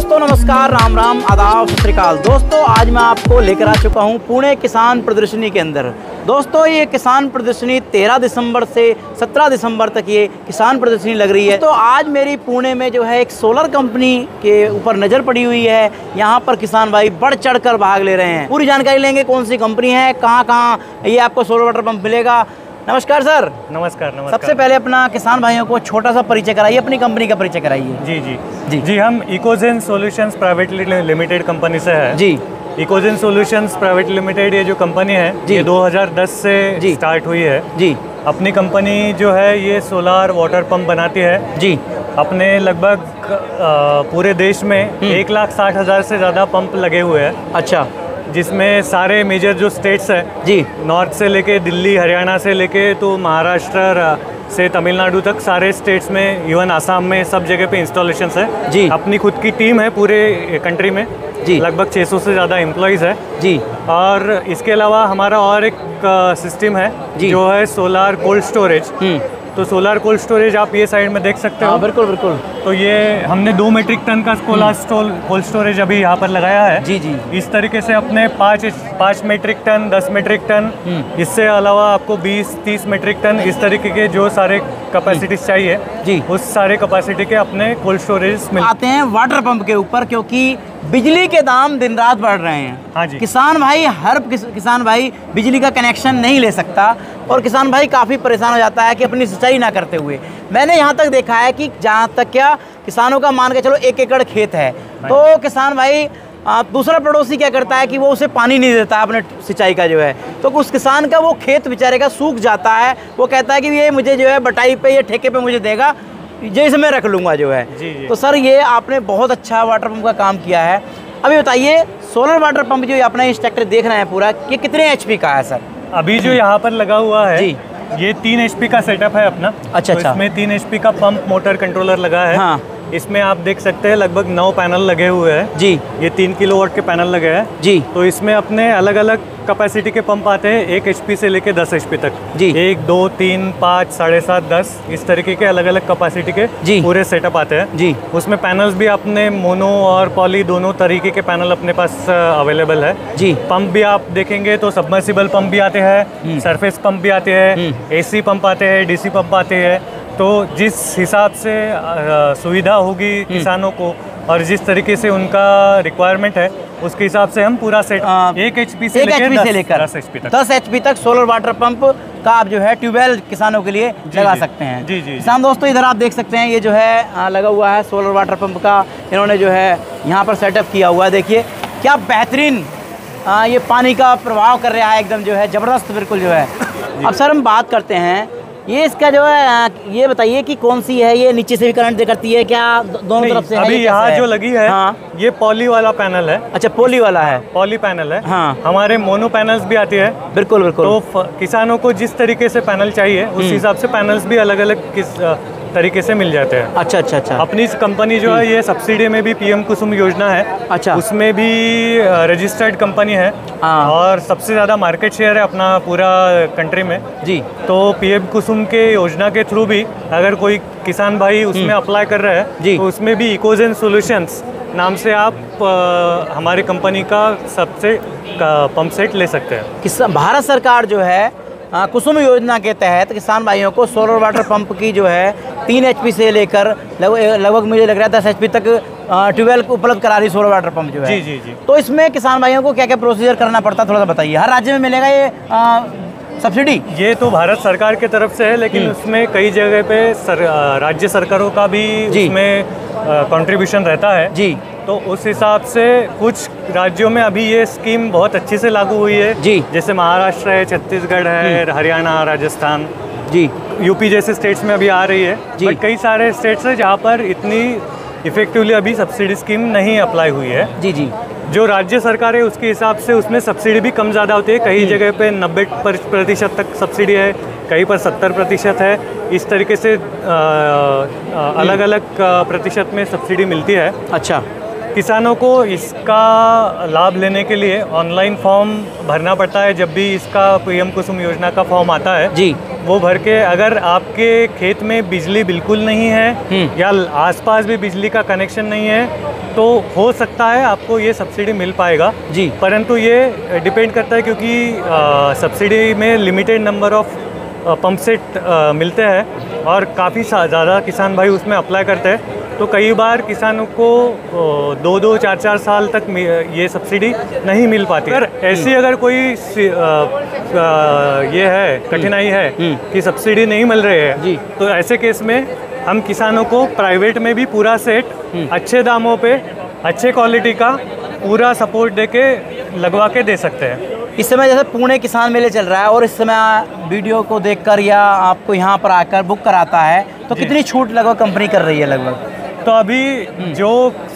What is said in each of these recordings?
दोस्तों नमस्कार, राम राम, आदाब, सत श्री अकाल। दोस्तों आज मैं आपको लेकर आ चुका हूं पुणे किसान प्रदर्शनी के अंदर। दोस्तों ये किसान प्रदर्शनी 13 दिसंबर से 17 दिसंबर तक ये किसान प्रदर्शनी लग रही है। तो आज मेरी पुणे में जो है एक सोलर कंपनी के ऊपर नज़र पड़ी हुई है। यहाँ पर किसान भाई बढ़ चढ़ कर भाग ले रहे हैं। पूरी जानकारी लेंगे कौन सी कंपनी है, कहाँ कहाँ ये आपको सोलर वाटर पंप मिलेगा। नमस्कार सर। नमस्कार। सबसे पहले अपना किसान भाइयों को छोटा सा परिचय कराइए, अपनी कंपनी का परिचय कराइए। जी जी जी जी हम Ecozen solutions private limited company से है। जी इकोजेन सॉल्यूशंस प्राइवेट लिमिटेड ये जो कंपनी है ये 2010 से स्टार्ट हुई है। जी अपनी कंपनी जो है ये सोलर वाटर पंप बनाती है। जी अपने लगभग पूरे देश में 1,60,000 से ज़्यादा पंप लगे हुए हैं। अच्छा, जिसमें सारे मेजर जो स्टेट्स है जी, नॉर्थ से लेके दिल्ली, हरियाणा से लेके तो महाराष्ट्र से तमिलनाडु तक सारे स्टेट्स में, इवन आसाम में, सब जगह पे इंस्टॉलेशंस है। जी अपनी खुद की टीम है पूरे कंट्री में। जी लगभग 600 से ज़्यादा एम्प्लॉयज़ है। जी। और इसके अलावा हमारा और एक सिस्टम है जो है सोलर कोल्ड स्टोरेज। तो सोलर कोल्ड स्टोरेज आप ये साइड में देख सकते हो। बिल्कुल बिल्कुल। तो ये हमने 2 मीट्रिक टन का कोल्ड स्टोरेज अभी यहाँ पर लगाया है। जी जी। इस तरीके से अपने 5 मीट्रिक टन, 10 मीट्रिक टन, इससे अलावा आपको 20-30 मीट्रिक टन, इस तरीके के जो सारे कैपेसिटीज चाहिए जी, उस सारे कैपेसिटी के अपने कोल्ड स्टोरेज में आते हैं वाटर पंप के ऊपर, क्योंकि बिजली के दाम दिन रात बढ़ रहे हैं। हाँ जी। किसान भाई किसान भाई बिजली का कनेक्शन नहीं ले सकता और किसान भाई काफ़ी परेशान हो जाता है कि अपनी सिंचाई ना करते हुए। मैंने यहाँ तक देखा है कि जहाँ तक क्या किसानों का मान के चलो 1 एकड़ खेत है तो किसान भाई दूसरा पड़ोसी क्या करता है कि वो उसे पानी नहीं देता अपने सिंचाई का जो है, तो उस किसान का वो खेत बेचारे का सूख जाता है। वो कहता है कि ये मुझे जो है बटाई पे या ठेके पे मुझे देगा, जैसे मैं रख लूँगा जो है। जी जी। तो सर ये आपने बहुत अच्छा वाटर पंप का काम किया है। अभी बताइए सोलर वाटर पंप जो अपना इस ट्रैक्टर देख रहे हैं पूरा, ये कितने HP का है सर? अभी जो यहाँ पर लगा हुआ है जी, ये 3 HP का सेटअप है अपना। अच्छा तो अच्छा। इसमें 3 HP का पंप मोटर कंट्रोलर लगा है। हाँ। इसमें आप देख सकते हैं लगभग 9 पैनल लगे हुए हैं। जी। ये 3 किलोवाट के पैनल लगे हैं। जी। तो इसमें अपने अलग अलग कैपेसिटी के पंप आते हैं, 1 HP से लेके 10 HP तक। जी। 1, 2, 3, 5, 7.5, 10 इस तरीके के अलग अलग कैपेसिटी के जी पूरे सेटअप आते हैं। जी। उसमें पैनल्स भी अपने मोनो और पॉली दोनों तरीके के पैनल अपने पास अवेलेबल है। जी। पंप भी आप देखेंगे तो सबमर्सिबल पंप भी आते हैं, सरफेस पंप भी आते हैं, AC पंप आते हैं, DC पंप आते हैं। तो जिस हिसाब से सुविधा होगी किसानों को और जिस तरीके से उनका रिक्वायरमेंट है उसके हिसाब से हम पूरा सेट 1 HP से लेकर 10 HP तक 10 HP तक सोलर वाटर पंप का आप जो है ट्यूबवेल किसानों के लिए लगा सकते हैं। जी जी। किसान दोस्तों इधर आप देख सकते हैं ये जो है लगा हुआ है सोलर वाटर पंप का, इन्होंने जो है यहाँ पर सेटअप किया हुआ है। देखिए क्या बेहतरीन ये पानी का प्रभाव कर रहा है, एकदम जो है ज़बरदस्त बिल्कुल जो है। अब सर हम बात करते हैं ये इसका जो है, ये बताइए कि कौन सी है, ये नीचे से भी करंट दे करती है क्या, दोनों तरफ से है? अभी यहाँ जो लगी है हाँ। ये पॉली वाला पैनल है। अच्छा, पॉली वाला है। पॉली पैनल है। हाँ। हमारे मोनो पैनल्स भी आती है। बिल्कुल बिल्कुल। तो किसानों को जिस तरीके से पैनल चाहिए उस हिसाब से पैनल्स भी अलग अलग तरीके से मिल जाते हैं। अच्छा अच्छा अच्छा। अपनी कंपनी जो है ये सब्सिडी में भी PM कुसुम योजना है। अच्छा। उसमें भी रजिस्टर्ड कंपनी है। हाँ। और सबसे ज़्यादा मार्केट शेयर है अपना पूरा कंट्री में। जी। तो PM कुसुम के योजना के थ्रू भी अगर कोई किसान भाई उसमें अप्लाई कर रहे हैं तो उसमें भी इकोजेन सॉल्यूशंस नाम से आप हमारी कंपनी का सबसे पंप सेट ले सकते हैं। भारत सरकार जो है कुसुम योजना के तहत किसान भाइयों को सोलर वाटर पंप की जो है 3 HP से लेकर लगभग मुझे लग रहा है 10 HP तक ट्यूबवेल उपलब्ध करा रही सोलर वाटर पंप जो है। जी जी जी। तो इसमें किसान भाइयों को क्या क्या प्रोसीजर करना पड़ता है, थोड़ा सा बताइए। हर राज्य में मिलेगा ये सब्सिडी? ये तो भारत सरकार की तरफ से है, लेकिन उसमें कई जगह पे राज्य सरकारों का भी उसमें कंट्रीब्यूशन रहता है। जी। तो उस हिसाब से कुछ राज्यों में अभी ये स्कीम बहुत अच्छी से लागू हुई है। जी। जैसे महाराष्ट्र है, छत्तीसगढ़ है, हरियाणा, राजस्थान, जी, UP जैसे स्टेट्स में अभी आ रही है। बट कई सारे स्टेट्स हैं जहाँ पर इतनी इफेक्टिवली अभी सब्सिडी स्कीम नहीं अप्लाई हुई है। जी जी। जो राज्य सरकार है उसके हिसाब से उसमें सब्सिडी भी कम ज़्यादा होती है। कई जगह पे 90% तक सब्सिडी है, कहीं पर 70% है। इस तरीके से अलग अलग प्रतिशत में सब्सिडी मिलती है। अच्छा। किसानों को इसका लाभ लेने के लिए ऑनलाइन फॉर्म भरना पड़ता है। जब भी इसका PM कुसुम योजना का फॉर्म आता है जी, वो भर के, अगर आपके खेत में बिजली बिल्कुल नहीं है या आसपास भी बिजली का कनेक्शन नहीं है तो हो सकता है आपको ये सब्सिडी मिल पाएगा जी। परंतु ये डिपेंड करता है क्योंकि सब्सिडी में limited number of pump set मिलते हैं और काफ़ी ज़्यादा किसान भाई उसमें अप्लाई करते हैं, तो कई बार किसानों को 2-2, 4-4 साल तक ये सब्सिडी नहीं मिल पाती। अगर ऐसी अगर कोई ये है कठिनाई है कि सब्सिडी नहीं मिल रही है जी, तो ऐसे केस में हम किसानों को प्राइवेट में भी पूरा सेट अच्छे दामों पे अच्छे क्वालिटी का पूरा सपोर्ट देके लगवा के दे सकते हैं। इस समय जैसे पुणे किसान मेले चल रहा है और इस समय वीडियो को देखकर या आपको यहाँ पर आकर बुक कराता है तो कितनी छूट लगभग कंपनी कर रही है लगभग? तो अभी जो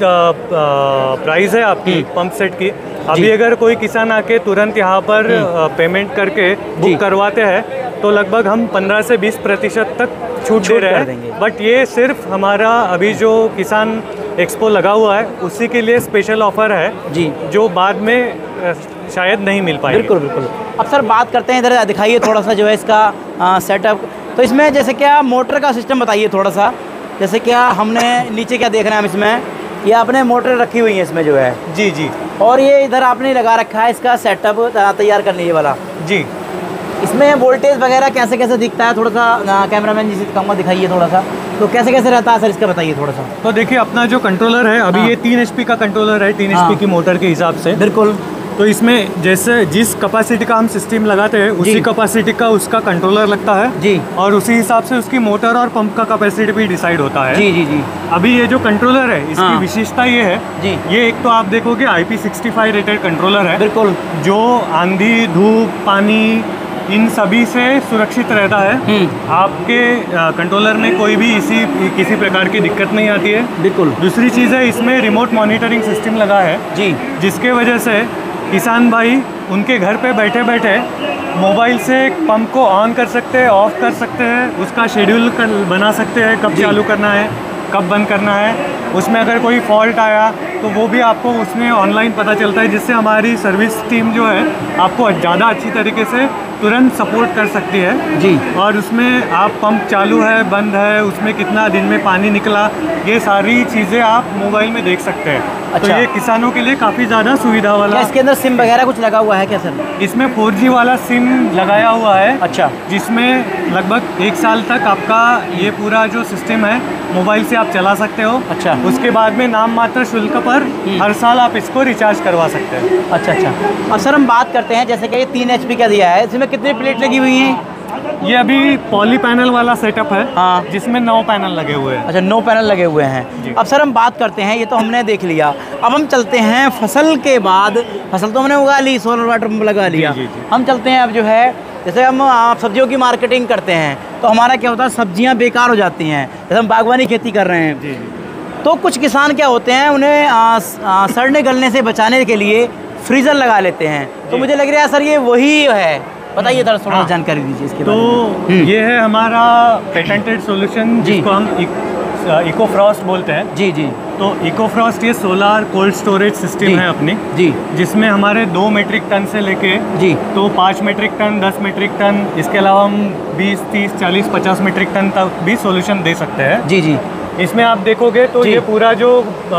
प्राइस है आपकी पंप सेट की, अभी अगर कोई किसान आके तुरंत यहाँ पर पेमेंट करके बुक करवाते हैं तो लगभग हम 15 से 20% तक छूट दे रहे हैं। बट ये सिर्फ हमारा अभी जो किसान एक्सपो लगा हुआ है उसी के लिए स्पेशल ऑफर है जी, जो बाद में शायद नहीं मिल पाएगी। बिल्कुल बिल्कुल। अब सर बात करते हैं, इधर दिखाइए थोड़ा सा जो है इसका सेटअप। तो इसमें जैसे क्या मोटर का सिस्टम बताइए थोड़ा सा, जैसे क्या हमने नीचे क्या देख रहे हैं हम इसमें, ये आपने मोटर रखी हुई है इसमें जो है जी जी, और ये इधर आपने लगा रखा है इसका सेटअप तैयार करने ये वाला जी। इसमें वोल्टेज वगैरह कैसे कैसे दिखता है, थोड़ा सा कैमरामैन जी से कहूँगा दिखाइए थोड़ा सा, तो कैसे कैसे रहता है सर इसका बताइए थोड़ा सा। तो देखिए अपना जो कंट्रोलर है अभी ये 3 HP का कंट्रोलर है, 3 HP की मोटर के हिसाब से। बिल्कुल। तो इसमें जैसे जिस कैपेसिटी का हम सिस्टम लगाते हैं उसी कैपेसिटी का उसका कंट्रोलर लगता है जी, और उसी हिसाब से उसकी मोटर और पंप का कैपेसिटी भी डिसाइड होता है। जी जी जी। अभी ये जो कंट्रोलर है इसकी विशेषता ये है जी, ये एक तो आप देखोगे IP65 रेटेड कंट्रोलर है, बिल्कुल, जो आंधी धूप पानी इन सभी से सुरक्षित रहता है। आपके कंट्रोलर में कोई भी किसी प्रकार की दिक्कत नहीं आती है। बिल्कुल। दूसरी चीज़ है इसमें रिमोट मॉनिटरिंग सिस्टम लगा है जी, जिसके वजह से किसान भाई उनके घर पे बैठे बैठे मोबाइल से पंप को ऑन कर सकते हैं, ऑफ कर सकते हैं, उसका शेड्यूल बना सकते हैं, कब चालू करना है कब बंद करना है, उसमें अगर कोई फॉल्ट आया तो वो भी आपको उसमें ऑनलाइन पता चलता है, जिससे हमारी सर्विस टीम जो है आपको ज़्यादा अच्छी तरीके से तुरंत सपोर्ट कर सकती है जी। और उसमें आप पंप चालू है बंद है, उसमें कितना दिन में पानी निकला, ये सारी चीज़ें आप मोबाइल में देख सकते हैं। अच्छा। तो ये किसानों के लिए काफ़ी ज़्यादा सुविधा वाला। क्या इसके अंदर सिम वगैरह कुछ लगा हुआ है क्या सर? इसमें 4G वाला सिम लगाया हुआ है। अच्छा। जिसमें लगभग 1 साल तक आपका ये पूरा जो सिस्टम है मोबाइल से आप चला सकते हो। अच्छा। उसके बाद में नाम मात्र शुल्क पर हर साल आप इसको रिचार्ज करवा सकते हैं। अच्छा अच्छा। और सर हम बात करते हैं जैसे कि ये 3 HP का दिया है, इसमें कितनी प्लेट लगी हुई हैं? ये अभी पॉली पैनल वाला सेटअप है। हाँ। जिसमें 9 पैनल लगे हुए हैं। अच्छा, 9 पैनल लगे हुए हैं। अब सर हम बात करते हैं, ये तो हमने देख लिया, अब हम चलते हैं फसल के बाद, फसल तो हमने उगा ली, सोलर वाटर पंप लगा लिया। जी, जी, जी। हम चलते हैं अब जो है, जैसे हम सब्जियों की मार्केटिंग करते हैं तो हमारा क्या होता है, सब्जियां बेकार हो जाती हैं। जैसे हम बागवानी खेती कर रहे हैं जी। तो कुछ किसान क्या होते हैं, उन्हें सड़ने गलने से बचाने के लिए फ्रीज़र लगा लेते हैं। तो मुझे लग रहा है सर ये वही है, बताइए थोड़ा जानकारी दीजिए इसके बारे में। तो ये है हमारा पेटेंटेड सॉल्यूशन जिसको हम इकोफ्रॉस्ट बोलते हैं। जी जी। तो इकोफ्रॉस्ट ये सोलार कोल्ड स्टोरेज सिस्टम है अपनी जी, जिसमें हमारे 2 मेट्रिक टन से लेके जी तो 5 मेट्रिक टन 10 मेट्रिक टन, इसके अलावा हम 20, 30, 40, 50 मेट्रिक टन तक भी सॉल्यूशन दे सकते हैं। जी जी। इसमें आप देखोगे तो ये पूरा जो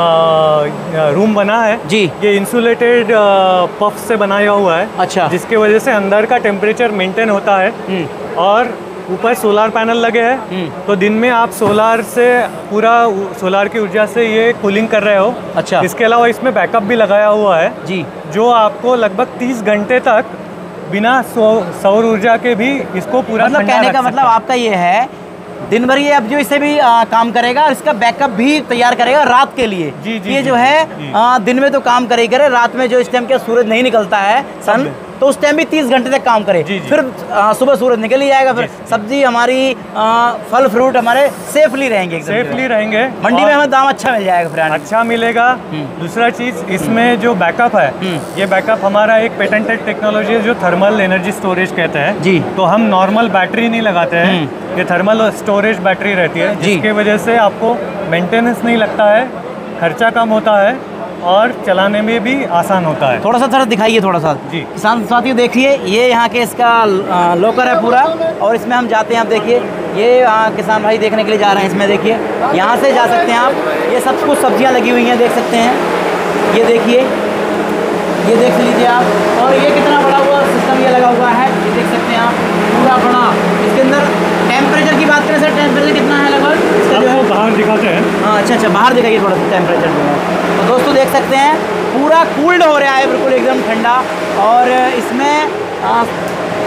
रूम बना है जी, ये इंसुलेटेड पफ से बनाया हुआ है। अच्छा। जिसके वजह से अंदर का टेम्परेचर मेंटेन होता है और ऊपर सोलार पैनल लगे हैं। तो दिन में आप सोलार से पूरा सोलार की ऊर्जा से ये कूलिंग कर रहे हो। अच्छा। इसके अलावा इसमें बैकअप भी लगाया हुआ है जी, जो आपको लगभग 30 घंटे तक बिना सौर ऊर्जा के भी इसको पूरा मतलब ठंडा कहने रख का सकते मतलब हैं। आपका ये है दिन भर ये अब जो इसे भी काम करेगा और इसका बैकअप भी तैयार करेगा रात के लिए। जी, जी, ये जी, जो है जी। दिन में तो काम करे, रात में जो इस टाइम क्या सूरज नहीं निकलता है सन, तो उस टाइम भी 30 घंटे तक काम करे। जी, जी। फिर सुबह सूरज निकल ही जाएगा, फिर सब्जी हमारी फल फ्रूट हमारे सेफली रहेंगे, सेफली रहेंगे, मंडी में हमें दाम अच्छा मिल जाएगा, फिर अच्छा मिलेगा। दूसरा चीज इसमें जो बैकअप है ये बैकअप हमारा एक पेटेंटेड टेक्नोलॉजी है जो थर्मल एनर्जी स्टोरेज कहते हैं जी। तो हम नॉर्मल बैटरी नहीं लगाते हैं, ये थर्मल स्टोरेज बैटरी रहती है जिसके वजह से आपको मेंटेनेंस नहीं लगता है, खर्चा कम होता है और चलाने में भी आसान होता है। थोड़ा सा सर दिखाइए थोड़ा सा जी। किसान साथियों देखिए, ये यहाँ के इसका लॉकर है पूरा, और इसमें हम जाते हैं। आप देखिए ये किसान भाई देखने के लिए जा रहे हैं। इसमें देखिए यहाँ से जा सकते हैं आप। ये सब कुछ सब्जियाँ लगी हुई हैं, देख सकते हैं। ये देखिए, ये देख लीजिए आप। और ये कितना बड़ा हुआ सिस्टम ये लगा हुआ है, ये देख सकते हैं आप, पूरा बड़ा। इसके अंदर टेम्परेचर की बात करें सर, टेम्परेचर कितना है लगभग इसका जो है? बाहर दिखाते हैं। हाँ अच्छा, बाहर दिखाइए थोड़ा सा टेम्परेचर जो है। तो दोस्तों देख सकते हैं पूरा कूल्ड हो रहा है, बिल्कुल एकदम ठंडा। और इसमें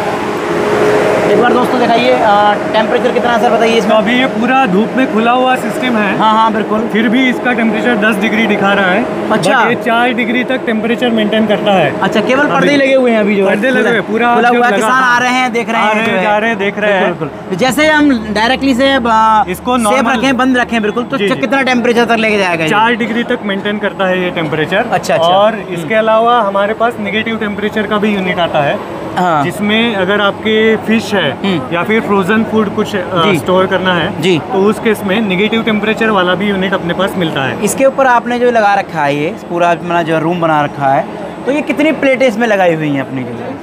एक बार दोस्तों दिखाइए टेम्परेचर कितना है सर, बताइए इसमें। तो अभी ये पूरा धूप में खुला हुआ सिस्टम है। हाँ हाँ बिल्कुल। फिर भी इसका टेम्परेचर 10 डिग्री दिखा रहा है। अच्छा। ये 4 डिग्री तक टेम्परेचर मेंटेन करता है। अच्छा, केवल पर्दे ही लगे हुए हैं अभी जो पर्दे लगे हुए पूरा खुला हुआ है। किसान आ रहे हैं, देख रहे हैं, जा रहे हैं, देख रहे हैं। बिल्कुल। जैसे हम डायरेक्टली से इसको सेफ रखें, बंद रखें बिल्कुल, तो कितना टेम्परेचर तक लेके जाएगा? 4 डिग्री तक मेंटेन करता है ये टेम्परेचर। अच्छा। और इसके अलावा हमारे पास नेगेटिव टेम्परेचर का भी यूनिट आता है। हाँ। जिसमें अगर आपके फिश है या फिर फ्रोजन फूड कुछ स्टोर करना है जी, तो उस केस में नेगेटिव टेम्परेचर वाला भी यूनिट अपने पास मिलता है। इसके ऊपर आपने जो लगा रखा है, ये पूरा अपना जो रूम बना रखा है, तो ये कितनी प्लेटें इसमें लगाई हुई हैं अपने के लिए?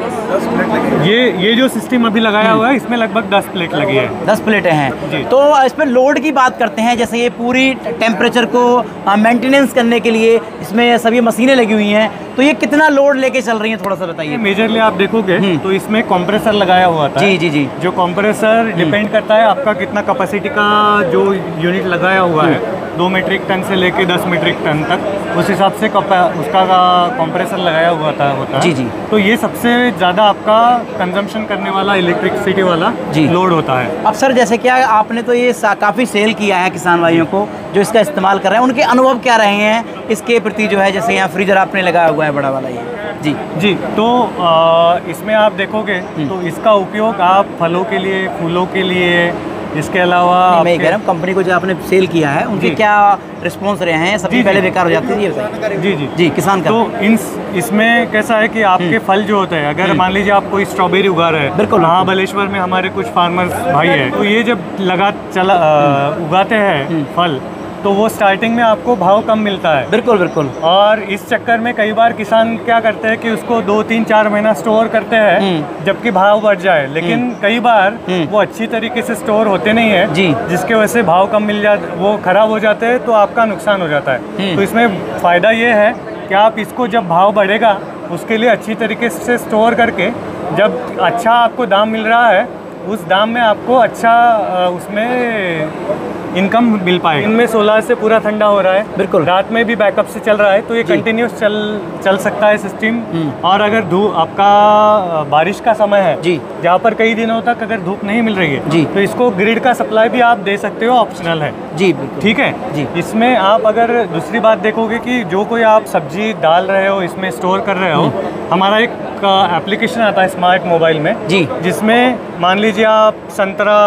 ये जो सिस्टम अभी लगाया हुआ है, इसमें लगभग 10 प्लेट लगी है। 10 प्लेटें हैं। तो इस पर लोड की बात करते हैं। जैसे ये पूरी टेम्परेचर को मेंटेनेंस करने के लिए इसमें सभी मशीनें लगी हुई हैं, तो ये कितना लोड लेके चल रही हैं, थोड़ा सा बताइए। मेजरली आप देखोगे तो इसमें कंप्रेसर लगाया हुआ था। जी जी जी। जो कंप्रेसर डिपेंड करता है आपका कितना कैपेसिटी का जो यूनिट लगाया हुआ है, 2 मीट्रिक टन से लेके 10 मीट्रिक टन तक, उस हिसाब से उसका कंप्रेसर लगाया हुआ होता है। जी जी। तो ये सबसे ज़्यादा आपका कंजम्पशन करने वाला इलेक्ट्रिसिटी वाला लोड होता है। अब सर जैसे क्या आपने तो ये काफ़ी सेल किया है किसान भाइयों को जो इसका इस्तेमाल कर रहे हैं, उनके अनुभव क्या रहे हैं इसके प्रति? जो है जैसे यहाँ फ्रीजर आपने लगाया हुआ है बड़ा वाला ये। जी जी। तो इसमें आप देखोगे तो इसका उपयोग आप फलों के लिए, फूलों के लिए, इसके अलावा मैं कह रहा हूँ कंपनी को जो आपने सेल किया है उनके क्या रिस्पॉन्स रहे हैं? सबसे पहले बेकार हो जाती है, ये बताइए। जी जी जी। किसान का तो इसमें कैसा है कि आपके फल जो होते हैं, अगर मान लीजिए आप कोई स्ट्रॉबेरी उगा रहे हैं, बिल्कुल महाबलेश्वर में हमारे कुछ फार्मर्स भाई हैं, तो ये जब उगाते हैं फल, तो वो स्टार्टिंग में आपको भाव कम मिलता है। बिल्कुल बिल्कुल। और इस चक्कर में कई बार किसान क्या करते हैं कि उसको 2, 3, 4 महीना स्टोर करते हैं जबकि भाव बढ़ जाए, लेकिन कई बार वो अच्छी तरीके से स्टोर होते नहीं है जी, जिसके वजह से भाव कम मिल जाते, वो खराब हो जाते हैं, तो आपका नुकसान हो जाता है। तो इसमें फ़ायदा ये है कि आप इसको जब भाव बढ़ेगा उसके लिए अच्छी तरीके से स्टोर करके, जब अच्छा आपको दाम मिल रहा है उस दाम में आपको अच्छा उसमें इनकम मिल पाए। इनमें 16 से पूरा ठंडा हो रहा है, बिल्कुल। रात में भी बैकअप से चल रहा है, तो ये कंटिन्यूस चल सकता है सिस्टम। और अगर आपका बारिश का समय है जी, जहाँ पर कई दिनों तक अगर धूप नहीं मिल रही है जी, तो इसको ग्रिड का सप्लाई भी आप दे सकते हो, ऑप्शनल है जी। ठीक है जी। इसमें आप अगर दूसरी बात देखोगे कि जो कोई आप सब्जी डाल रहे हो, इसमें स्टोर कर रहे हो, हमारा एक एप्लीकेशन आता है स्मार्ट मोबाइल में जी, जिसमें मान लीजिए आप संतरा,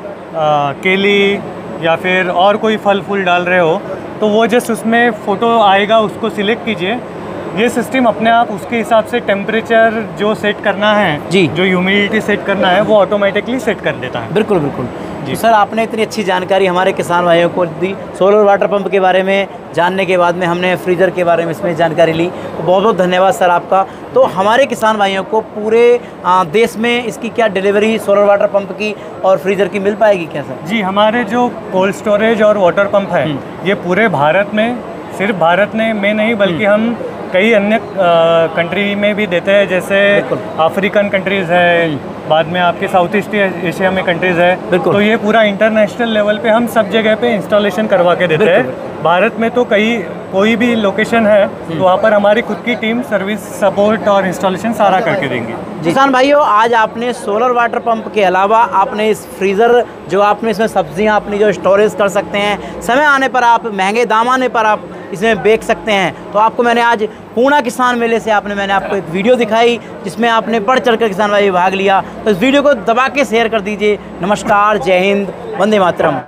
केली या फिर और कोई फल फूल डाल रहे हो, तो वो जस्ट उसमें फ़ोटो आएगा, उसको सिलेक्ट कीजिए। ये सिस्टम अपने आप उसके हिसाब से टेम्परेचर जो सेट करना है जी, जो ह्यूमिडिटी सेट करना है, वो ऑटोमेटिकली सेट कर देता है। बिल्कुल बिल्कुल। तो सर आपने इतनी अच्छी जानकारी हमारे किसान भाइयों को दी सोलर वाटर पंप के बारे में जानने के बाद में हमने फ्रीज़र के बारे में इसमें जानकारी ली, तो बहुत बहुत धन्यवाद सर आपका। तो हमारे किसान भाइयों को पूरे देश में इसकी क्या डिलीवरी सोलर वाटर पंप की और फ्रीज़र की मिल पाएगी क्या सर? जी, हमारे जो कोल्ड स्टोरेज और वाटर पंप है ये पूरे भारत में, सिर्फ भारत में नहीं बल्कि हम कई अन्य कंट्री में भी देते हैं, जैसे अफ्रीकन कंट्रीज़ है, बाद में आपके साउथ ईस्ट एशिया में कंट्रीज़ है, तो ये पूरा इंटरनेशनल लेवल पे हम सब जगह पे इंस्टॉलेशन करवा के देते हैं। भारत में तो कोई भी लोकेशन है तो वहाँ पर हमारी खुद की टीम सर्विस, सपोर्ट और इंस्टॉलेशन सारा करके देंगे। किसान भाइयों, आज आपने सोलर वाटर पंप के अलावा आपने इस फ्रीज़र जो आपने इसमें सब्जियां अपनी जो स्टोरेज कर सकते हैं, समय आने पर आप महंगे दाम आने पर आप इसमें बेच सकते हैं, तो आपको मैंने आज पूर्णा किसान मेले से मैंने आपको एक वीडियो दिखाई जिसमें आपने बढ़ चढ़ कर किसान भाई भाग लिया। तो इस वीडियो को दबा के शेयर कर दीजिए। नमस्कार, जय हिंद, वंदे मातरम।